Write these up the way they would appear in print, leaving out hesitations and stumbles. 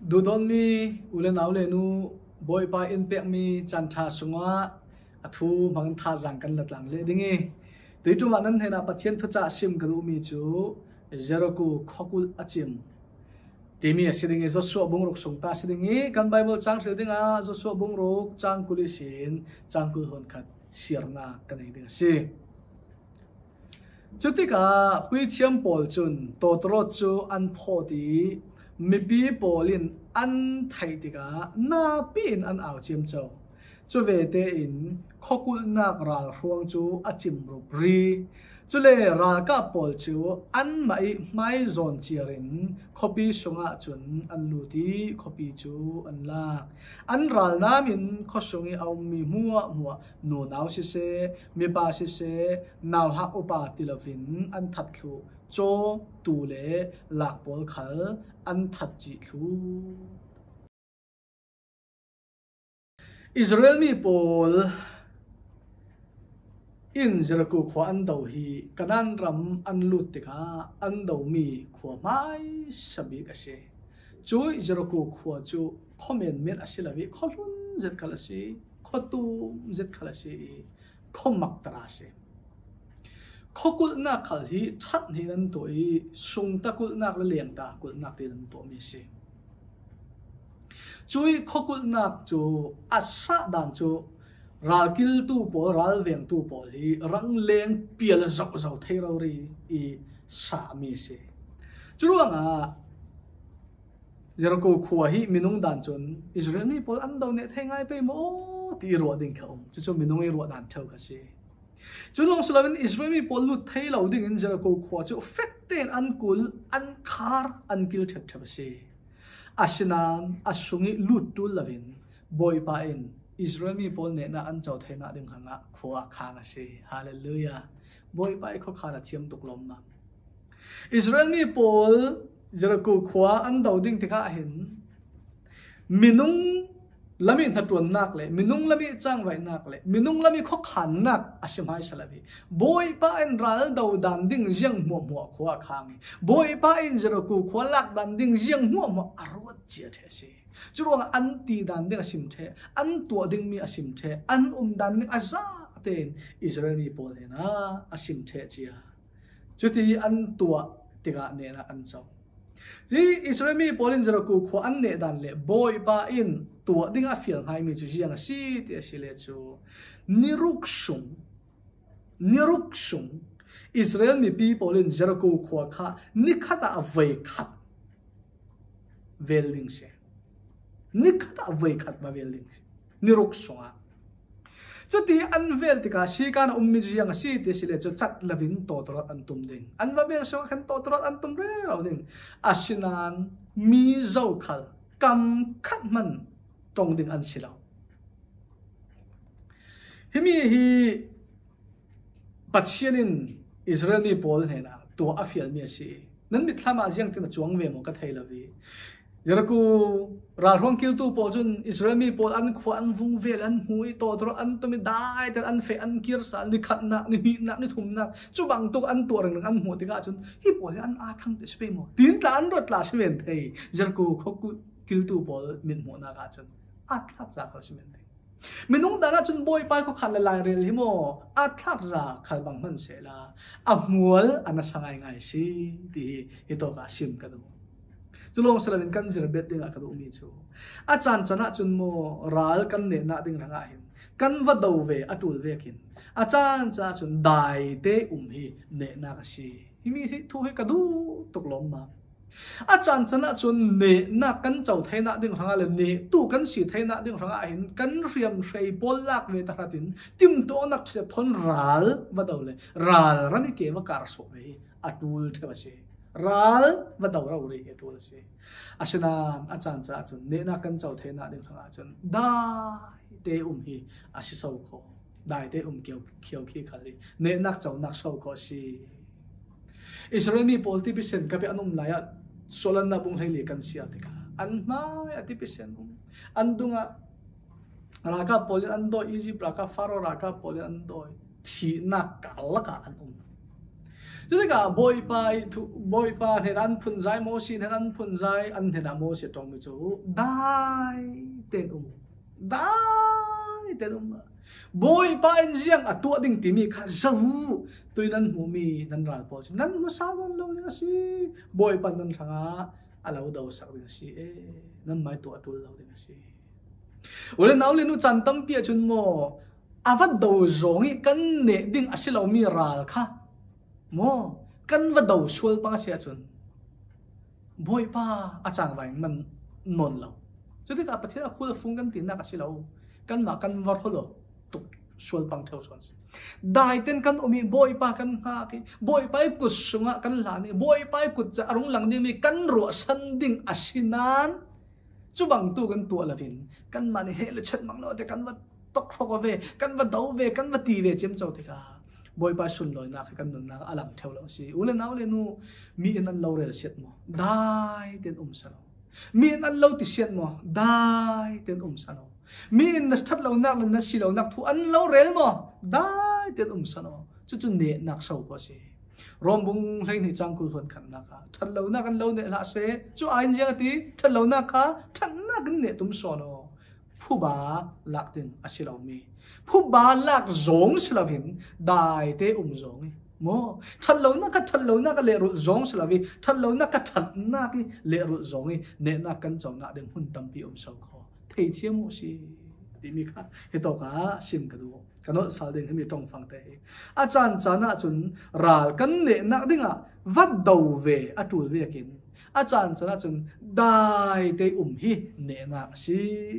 ดูดอนมีอุเลนเอาเลนูบอยปาอินเปกมีจันทาสงวะอทูมังทาจังกันหลังเลดิ้งโดยจุมานั้นเห็นปัทเทียนทุจาซิมกระดูมีจูเจริกูขกุลอาจิมที่มีสิ่งนี้จะสวบุงรุกสงตาสิ่งนี้กันไบเบิลจังสิ่งนี้จะสวบุงรุกจังกุลิสินจังกุลหนขัดเสียร์นากันเองสิจุดที่กาพิเทียมปอลจุนโตตรดจูอันพอดีมีปีปอลินอันไทยที่กานาปีนอันเอาจิมเจ้าจูเวเตอินขกุลนักราลรวงจูอาจิมรูปรีจุเลราลกับปอลจูอันไม่โซนเชียรินขบีสงะจุนอันลูดีขบีจูอันลากอันราลนามินขสงเอามีมัวนูนาวสิเซมีปาสิเซนาวฮักอุปาติลวินอันทัดลูโจตูเลหลักปอลขัลอันทัดจิลูอิสราเอลมีปอลอินเจริกูขวานดาวฮีกันนันรำอันลุติกาอันดาวมีขวาไม้สบิกเสจูเจริกูขวาจูคอมเมนต์เมนอสิลาวิขลุนเจ็ดขลัสีขตูมเจ็ดขลัสีขมักตราเสขกุลนักขลีชัดที่นั่นตัวอีสุงตะกุลนักเลี้ยงตากุลนักที่นั่นตัวมีเสจูขกุลนักจูอัศดันจูรัลกิลตูปอรัลเวียงตูปอลีรังเลงเปียลเจ้าเทรารีอีสามีเสจุดว่าเจริญขวาฮีมินุงดันจนอิสราเอลมีปอลอันดาวเนี่ยแทงไงไปหมดที่รัวดิ่งเขาจุดมินุงไอรัวดันเท่ากันเสจุดลงสลาวินอิสราเอลมีปอลลุดเทเราดิ่งเจริญขวาจุดเฟตเตนอันกุลอันคาร์อันกิลเทปเทปเสอาชนานอาสุงิลุดตุลลาวินบอยปาอินอิสราเอลมีปอลเนี่ยน่าอันเจ้าเทน่าดึงหางะขวาคางเสฮาเลลูยาบอยไปเขาขาดเทียมตกลมมาอิสราเอลมีปอลเจริญขวาอันดาวดิ่งที่ข้าเห็นมินุงละมีนัดวนนักเลยมินุงละมีจ้างไว้นักเลยมินุงละมีเขาขันนักอาชิมายสลับีบอยไปอินรัลดาวดันดิ่งเจียงมัวขวาคางบอยไปอินเจริญขวาลักดันดิ่งเจียงมัวอารวดเจียเทเสจุดว่าอันตีดันดิ่งอาชิมเทอันตัวดิ่งมีอาชิมเทอันดันดิ่งอาซาเตนอิสราเอลมีปอลเนี่ยนะอาชิมเทเจียจุดที่อันตัวติกาเนี่ยนะอันเจ้าที่อิสราเอลมีปอลินเจริญขวาอันเนี่ยดันเล่บอยปาอินตัวดิ่งอาฟิลให้มีจุดยังสิเดียสิเลจูนิรุกซุงอิสราเอลมีปีปอลินเจริญขวาข้านิขัดอเวขัดเวลลิงเซนิขัดอเวขัดมาเวลลิงนิรุกซุงจุดที่อันเวลติกาชีการมีจุดยังสิเดียสิเลจูจัดลวินโตตรอดอันตุมดิ่งอันมาเวลซุงขันโตตรอดอันตุมเร่เราดิ่งอาชินานมีเจ้าขัลกำขัดมันตรงดิ่งอันสิเราที่มีฮีปัจจัยนินอิสราเอลมีปอลเนี่ยนะตัวอาฟิลมีสินั้นมิทลามาจังที่มาจวงเวมก็ไทยละวีเจริญกูราลฮวงกิลตูปอจุนอิสราเอลมีปอลอันขวานฟุงเวลอันหุยโตตรอันตุมิได้แต่อันเฟอันกิรสาลิขัดนักนี่นักนี่ทุ่มนักจุบังตุกอันตัวหนึ่งอันหัวติกาจุนฮีปอลอันอาทังเตสเปโมตีนตาอันรถลาสเวนเทยเจริญกูเขากูกิลตูปอลมินหัวนักอาจุนอาทักจากเขาสเวนเทยมินุงดาราจุนบอยไปเขาขันลายเรียลฮิโมอาทักจากขันบังมันเสลาอาหัวอันน่าสังไงสิที่ฮิโตกาซิมกันดูจุลงสลับเป็นกันเจริญเบ็ดดิ่งอาคดูมีจูอาจารย์ชนะจุนโมรัลกันเนี่ยนาดิ่งหางหินกันวัดดาวเวอตุลเวกินอาจารย์ชนะจุนได้เตฮีเนี่ยนากสีฮิมีที่ทุกให้กระดูตกลงมาอาจารย์ชนะจุนเนี่ยนักกันเจ้าไทยนาดิ่งหางเลยเนี่ยตู้กันสีไทยนาดิ่งหางหินกันเรียมใช้บอลลักเวตาตินติมตัวนักเสียทนรัลวัดดาวเลยรัลรันเกวการสวยอตุลเทวเสรัลวัดดาวเราเรียกตัวเสอาชนานอาจารย์จะจนเนนักกันเจ้าเทนาเดินทางจนได้เตฮีอาชิสาวโคได้เตเกี่ยวขี้ขัดเนนักเจ้านักสาวโคสิอิสราเอลมีปอลที่พิเศษกับอันนุ่มลายโซลันนับุงให้เลี้ยกันเสียติกาอันไม่อธิพิเศษอันดุงะราคาปอลิอันโดอียิปต์ราคาฟาโรราคาปอลิอันโดที่นักกัลละกันอันจะได้กับบอยไปเห็นอันพุ่นใจโมชินเห็นอันพุ่นใจอันเห็นอันโมชิตรงนี้จูได้เต็มได้เต็มบอยไปเจียงอัตัวดิ่งที่มีข้าจะวูตัวนั้นหูมีนั่นรักพอชนั้นมุสาวันเราเนี่ยสิบอยไปนั่นทั้งเราเดาสักเดือนสินั่นไม่ตัวเราเดือนสิวันนี้เราเรียนรู้จันตั้มเปียจนโมอาวัดเดาจงอีกันเนดิ่งอาศัยเรามีรักค่ะโมกันวัดเดาชวลปังเสียจนบอยไปอาจารย์ไว้มันนนเราจะได้กับประเทศคู่ฟุ้งกันตีนักอาศัยเรากันมากันวัดเขาหรอตุกชวลปังเท่าชวนได้เต้นกันอมีบอยไปกันหากีบอยไปกุศลกันหลานี่บอยไปกุศจะอารมณ์หลังนี้มีกันรัวสันดิ่งอาศัยนั้นจุบังตัวกันตัวละพินกันมาเนี่ยเฮลชัดมังโลแต่กันว่าตกพกเวกันว่าดาวเวกันว่าตีเวเจมเจ้าติกาบอยไปสุนลอยนักกันนุนนักอลังเท่าเราสิอุเลนเอาเลนูมีอันนั้นเราเรียนเสียดมั้งได้เต้นสนอมีอันนั้นเราติเสียดมั้งได้เต้นสนอมีอันนั้นทัดเรานักนั้นสิเรานักทุอันเราเรียนมั้งได้เต้นสนอจุดเนนักเศร้าก็สิรวมบุงให้ในจังกุลคนขันนักทัดเรานักกันเราเนี่ยละเสจุอันยังตีทัดเรานักทัดนักกันเนี่ยตุ้มสนอผู้บาลักดินอาศัยเรามีผู้บาลักจงสลาวินได้เตจงโมทัดเรานักทัดเรานักเลรุจงสลาวิทัดเรานักทัดนักเลรุจงเนนักกันจงนักเดิมหุ่นตั้มปีสาวขอเทียมสิที่มีค่ะเหตุการณ์ชิมกันดูกันโน้ตสาวเด้งให้มีตรงฟังแต่อาจารย์จานะจุนรากันเนนักดิ้งอ่ะวัดดาวเวอตูเวกินอาจารย์จานะจุนได้เตฮีเนนักสิ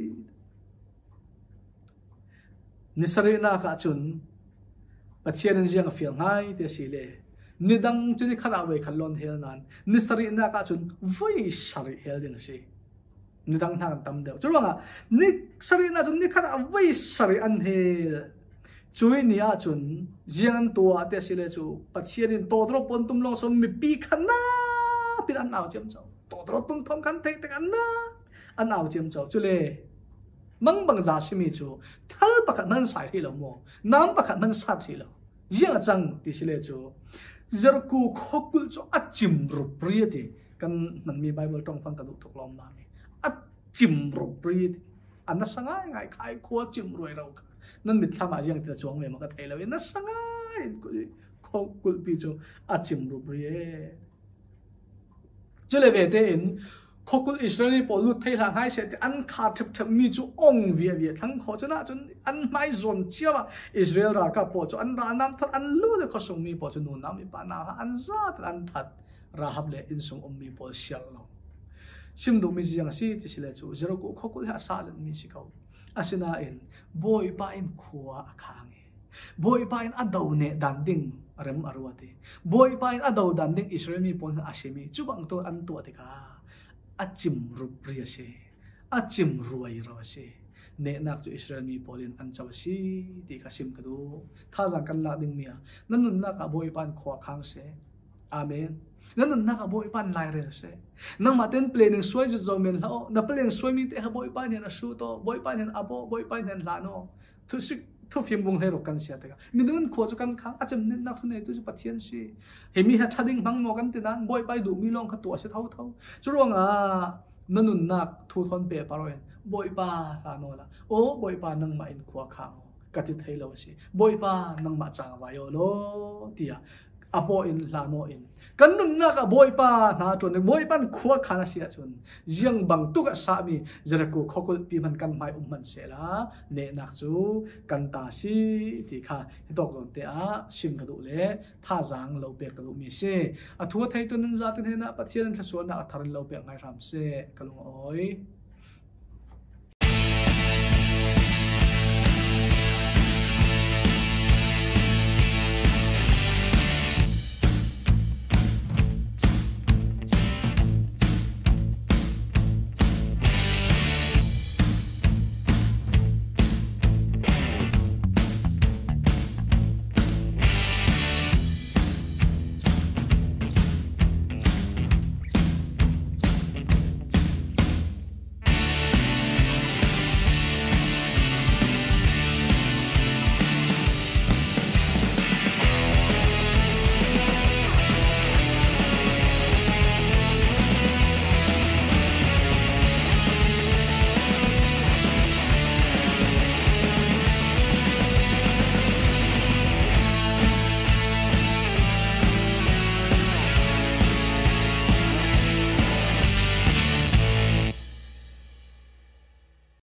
นิสรีนักจุนปัจเจียนยังเฟียงไงเดี๋ยวสิเลนิดังจุนขนาดเวขันลอนเฮลนั้นนิสรีนักจุนวิสรีเฮลดิงสินิดังทางตั้มเดียวจุดว่านิสรีนักจุนนิขนาดวิสรีอันเฮลจุยนี่จุนยังตัวเดี๋ยวสิเลจูปัจเจียนโตตรปนตุ้มลงสมมีปีขันนะปีอันเอาเจียมเจ้าโตตรตุ้มทอมขันเตะกันนะอันเอาเจียมเจ้าจุเลมังบังจ่าชิมิจูทัลปะขัดมันใส่ที่เราโมน้ำปะขัดมันสัตที่เรายังจังที่สิเลจูจรกูขกุลจูอัดจิมรูปรีดีกันมันมีไบเบิลตรงฟังกระดูกถูกล้อมมาเนี่ยอัดจิมรูปรีดีอันนั้นสังง่ายง่ายขายขวดจิมรวยเราค่ะนั่นมิตรทำอะไรยังจะจวงเวมันก็ไทยเราเองนั่นสังง่ายขกุลปีจูอัดจิมรูปรีจะเลยเวทเองขกุลอิสราเอลพอลุดไทยทางให้เสร็จอันขาดทับมีจูองเวียทั้งขอจนะจนอันไม่สนเชื่อว่าอิสราเอลรักพอจอันราน้ำทัดอันลุดก็ส่งมีพอจนูนน้ำมีปานาอันซาดอันทัดราฮับเลอินส่งมีพอเชียลเราชิมดูมีอย่างสิที่สิเลจูจรกูขกุลหาซาจมีสิเขาอาศินาอินบอยไปอินขัวข้างบอยไปอินอดาวเนดันดิ้งเริ่มอรวติบอยไปอินอดาวดันดิ้งอิสราเอลมีพออาศิมีจูบังตัวอันตัวติกาอาจิมรูปเรียเชอาจิมรวยเราเชเนนักจูอิสราเอลมีพอลินอันเจ้าชีที่ข้าชิมกระดูท่าจังกันละดิ่งเมียนั่นนุ่นนักบอยปันขวาข้างเชอาเมนนั่นนุ่นนักบอยปันไล่เรเชนั่งมาเต้นเพลงหนึ่งสวยจะจอมเมนแล้วนับเพลงสวยมีแต่บอยปันเห็นอาชูโตบอยปันเห็นอาโบบอยปันเห็นลาโนทุสิทุฟิมบุงเฮโรกันเสียแต่ก็มีนุ่นขวาจุกันข้างอาจจะนิดนักทุนเอตุจุปัทเทียนชีเห็นมีฮัทดิ่งบังโมกันตินั้นบอยไปดูมีลองขัดตัวเสียเท่าจุดว่านั่นนุ่นนักทุทอนเปปารอยบอยปาลาโนละโอ้บอยปานังมาอินขวาข้างกัดที่ไทยเราสิบอยปานังมาจางวายโอโลเตียอาโปอินลาโนอินกันนุ่นนักบอยปาหน้าจนบอยปันขวาข้างเสียจนยังบังตุกสามีจระกูขกุลปีมันกันไม่มันเสียละเนนักจูกันตาสีที่ข้าตกลงเตะชิมกระดูเล่ท่าจังเราเปียกกระดูมีเสอทัวไทยตัวนั้นจัดเห็นนะปัจเจียนทศวรรษอัฐรันเราเปียกไงรำเสกลงอ้อย